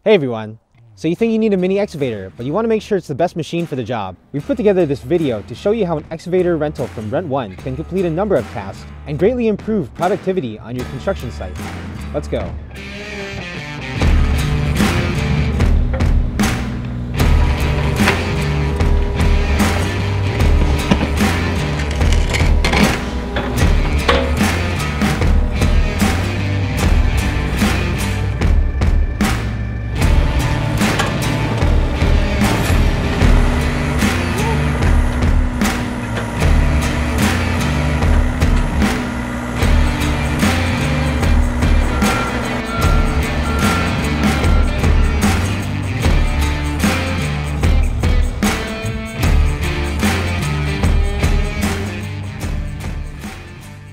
Hey everyone! So you think you need a mini excavator, but you want to make sure it's the best machine for the job. We've put together this video to show you how an excavator rental from Rent One can complete a number of tasks and greatly improve productivity on your construction site. Let's go.